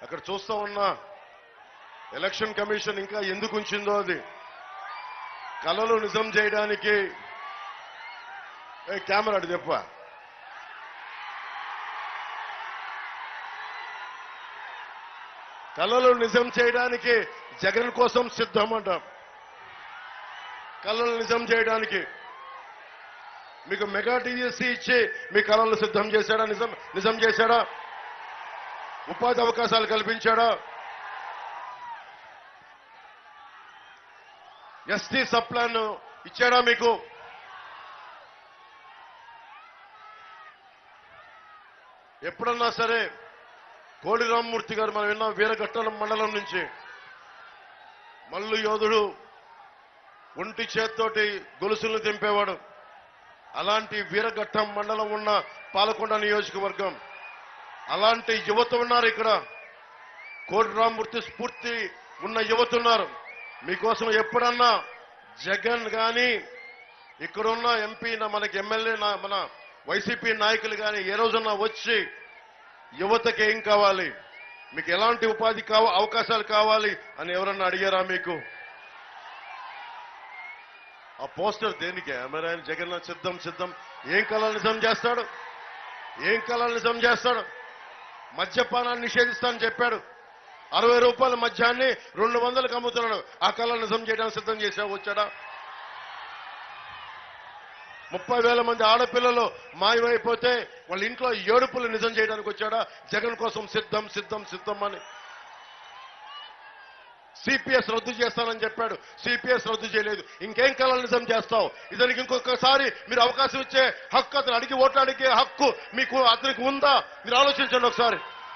అక్కడ చూస్తా ఉన్నా ఎలక్షన్ కమిషన్ ఇంకా ఎందుకు ఉంచిందో అది కలలు నిజం చేయడానికి కెమెరా అటు చెప్ప కలలు నిజం చేయడానికి జగన్ కోసం సిద్ధం అంట. కలలు నిజం చేయడానికి మీకు మెగా టీఎస్సీ ఇచ్చి మీ కలలు సిద్ధం చేశాడా? నిజం చేశాడా? ఉపాధి అవకాశాలు కల్పించాడా? ఎస్టీ సబ్ ప్లాన్ ఇచ్చాడా మీకు? ఎప్పుడన్నా సరే కోడి రామ్మూర్తి గారు మనం విన్నాం వీరఘట్టం మండలం నుంచి మల్లు యోధుడు ఒంటి చేత్తోటి గొలుసులను తెంపేవాడు. అలాంటి వీరఘట్టం మండలం ఉన్న పాలకొండ నియోజకవర్గం అలాంటి యువత ఉన్నారు ఇక్కడ. కోడి రామ్మూర్తి స్ఫూర్తి ఉన్న యువత ఉన్నారు. మీకోసం ఎప్పుడన్నా జగన్ గాని ఇక్కడున్న ఎంపీ మనకి ఎమ్మెల్యే మన వైసీపీ నాయకులు గాని ఏ రోజన్నా వచ్చి యువతకి ఏం కావాలి, మీకు ఎలాంటి ఉపాధి అవకాశాలు కావాలి అని ఎవరన్నా అడిగారా మీకు? ఆ పోస్టర్ దేనికి? మరి ఆయన జగన్ సిద్ధం ఏం కళలు నిజం చేస్తాడు? ఏం కళలు నిజం చేస్తాడు? మద్యపానాన్ని నిషేధిస్తానని చెప్పాడు. 60 రూపాయల మద్యాన్ని 200కు అమ్ముతున్నాడు. ఆ కళలు నిజం చేయడానికి సిద్ధం చేశావు వచ్చాడా? 30,000 మంది ఆడపిల్లలు మాయమైపోతే వాళ్ళ ఇంట్లో ఏడుపులు నిజం చేయడానికి వచ్చాడా? జగన్ కోసం సిద్ధం అని. సిపిఎస్ రద్దు చేస్తానని చెప్పాడు. సిపిఎస్ రద్దు చేయలేదు. ఇంకేం కళలు నిజం చేస్తావు? ఇతనికి ఇంకొకసారి మీరు అవకాశం ఇచ్చే హక్కు, అతను అడిగి ఓట్లు అడిగే హక్కు మీకు అతనికి ఉందా? మీరు ఆలోచించండి ఒకసారి.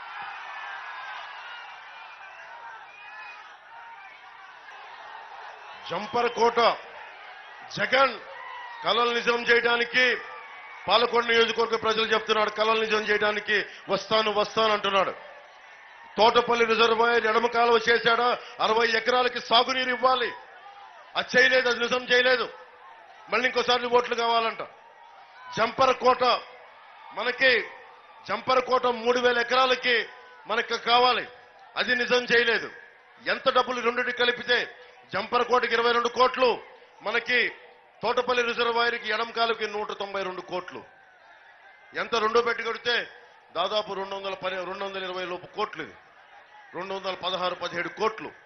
జంపర్ కోట జగన్ కళలు నిజం చేయడానికి పాలకొండ నియోజకవర్గ ప్రజలు చెప్తున్నాడు. కళలు నిజం చేయడానికి వస్తాను అంటున్నాడు. తోటపల్లి రిజర్వాయర్ ఎడమ కాలువ చేశాడా? 60 ఎకరాలకి సాగునీరు ఇవ్వాలి. అది చేయలేదు, అది నిజం చేయలేదు. మళ్ళీ ఇంకోసారి ఓట్లు కావాలంట. జంపర్ కోట 3,000 ఎకరాలకి మనకు కావాలి. అది నిజం చేయలేదు. ఎంత డబ్బులు రెండింటికి కలిపితే జంపర్ కోటకి 22 కోట్లు, మనకి తోటపల్లి రిజర్వాయర్కి ఎడమ కాలువకి 192 కోట్లు. ఎంత రెండో పెట్టి కొడితే దాదాపు 220 లోపు కోట్లు. ఇది 216-17 కోట్లు.